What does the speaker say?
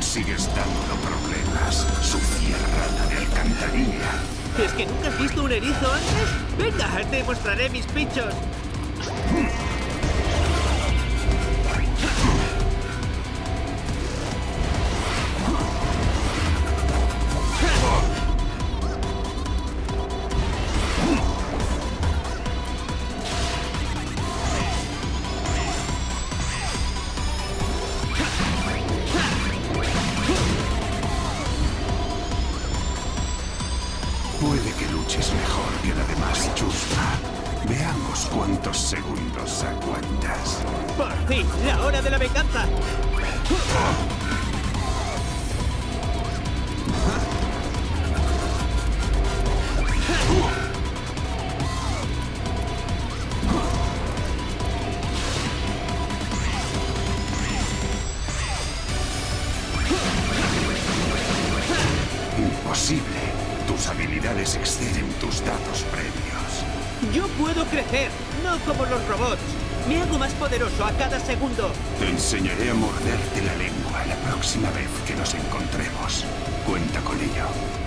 Sigues dando problemas, sucia rata de alcantarilla. ¿Es que nunca has visto un erizo antes? Venga, te mostraré mis pinchos. Puede que luches mejor que la demás chusma. Veamos cuántos segundos aguantas. ¡Por fin! ¡La hora de la venganza! Imposible. Tus habilidades exceden tus datos previos. Yo puedo crecer, no como los robots. Me hago más poderoso a cada segundo. Te enseñaré a morderte la lengua la próxima vez que nos encontremos. Cuenta con ello.